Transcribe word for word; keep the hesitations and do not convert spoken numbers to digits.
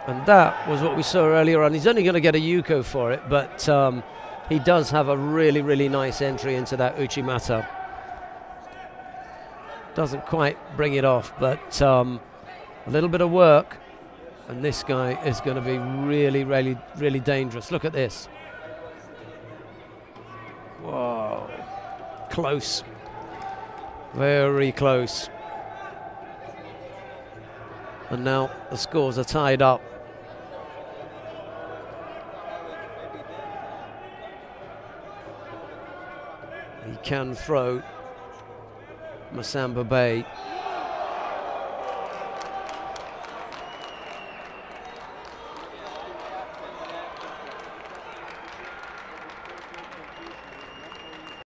And that was what we saw earlier on. He's only going to get a Yuko for it, but um, he does have a really, really nice entry into that Uchimata. Doesn't quite bring it off, but um, a little bit of work, and this guy is going to be really, really, really dangerous. Look at this. Whoa. Close. Very close. And now the scores are tied up. He can throw Masamba Bay.